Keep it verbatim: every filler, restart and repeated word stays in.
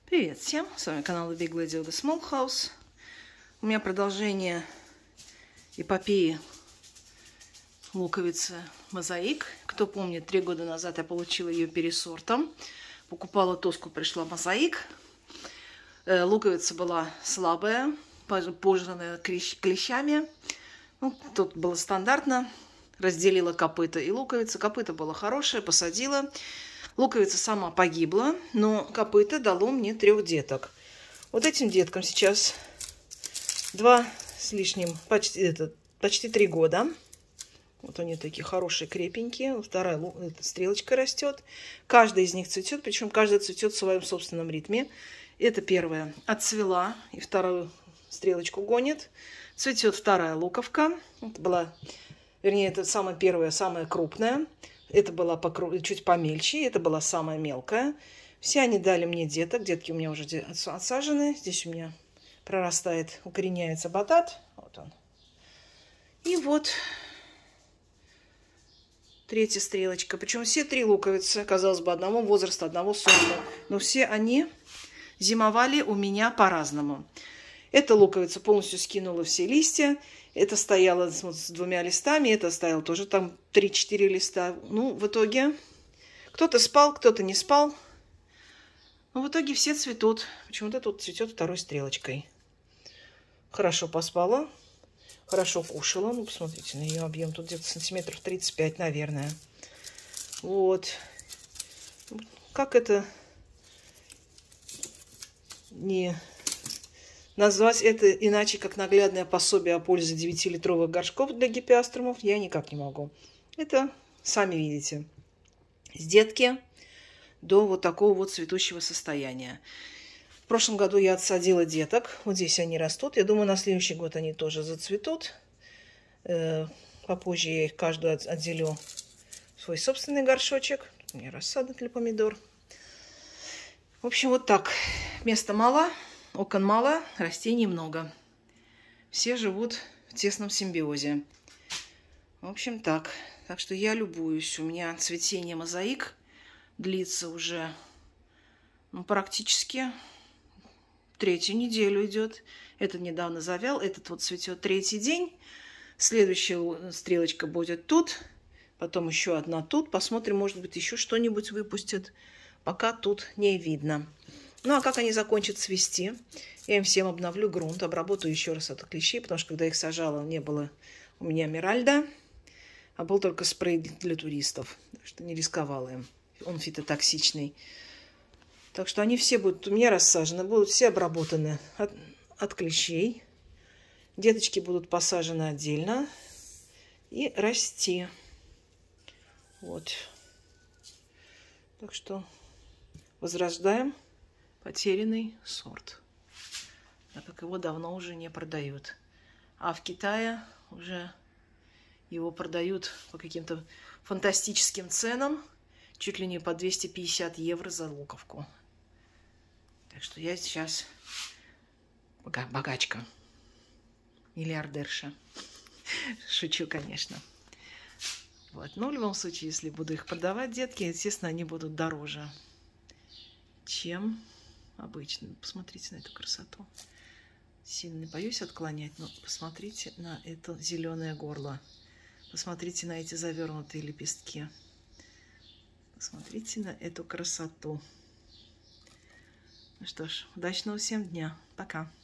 Привет всем, с вами канал The Big Lady of the Small House. У меня продолжение эпопеи луковицы Мозаик. Кто помнит, три года назад я получила ее пересортом. Покупала тоску, пришла Мозаик. Луковица была слабая, пожранная клещами. Ну, тут было стандартно. Разделила копыта и луковица. Копыта было хорошее, посадила. Луковица сама погибла, но копыта дало мне трех деток. Вот этим деткам сейчас два с лишним, почти, это, почти три года. Вот они такие хорошие, крепенькие. Вторая эта стрелочка растет. Каждая из них цветет, причем каждая цветет в своем собственном ритме. Это первая отцвела и вторую стрелочку гонит. Цветет вторая луковка. Это была, вернее, это самая первая, самая крупная. Это была покру... чуть помельче, это была самая мелкая. Все они дали мне деток. Детки у меня уже отсажены. Здесь у меня прорастает, укореняется батат. Вот он. И вот третья стрелочка. Причем все три луковицы, казалось бы, одного возраста, одного сорта. Но все они зимовали у меня по-разному. Эта луковица полностью скинула все листья. Это стояло с двумя листами, это стояло тоже там три-четыре листа. Ну, в итоге кто-то спал, кто-то не спал. Но в итоге все цветут. Почему-то тут цветет второй стрелочкой. Хорошо поспала, хорошо кушала. Ну, посмотрите на ее объем. Тут где-то сантиметров тридцать пять, наверное. Вот. Как это не... Назвать это иначе, как наглядное пособие о пользе девятилитровых горшков для гипеаструмов, я никак не могу. Это, сами видите, с детки до вот такого вот цветущего состояния. В прошлом году я отсадила деток. Вот здесь они растут. Я думаю, на следующий год они тоже зацветут. Попозже я их каждую отделю в свой собственный горшочек. У меня рассада для помидор. В общем, вот так. Места мало. Окон мало, растений много. Все живут в тесном симбиозе. В общем, так. Так что я любуюсь. У меня цветение Мозаик длится уже ну, практически третью неделю идет. Этот недавно завял. Этот вот цветет третий день. Следующая стрелочка будет тут. Потом еще одна тут. Посмотрим, может быть, еще что-нибудь выпустят. Пока тут не видно. Ну, а как они закончат цвести, я им всем обновлю грунт, обработаю еще раз от клещей, потому что, когда их сажала, не было у меня Миральда, а был только спрей для туристов, так что не рисковала им. Он фитотоксичный. Так что они все будут у меня рассажены, будут все обработаны от, от клещей. Деточки будут посажены отдельно и расти. Вот. Так что возрождаем потерянный сорт, так как его давно уже не продают. А в Китае уже его продают по каким-то фантастическим ценам, чуть ли не по двести пятьдесят евро за луковку. Так что я сейчас богачка, миллиардерша. Шучу, конечно. Вот. Но в любом случае, если буду их продавать, детки, естественно, они будут дороже, чем обычно. Посмотрите на эту красоту. Сильно не боюсь отклонять, но посмотрите на это зеленое горло. Посмотрите на эти завернутые лепестки. Посмотрите на эту красоту. Ну что ж, удачного всем дня. Пока.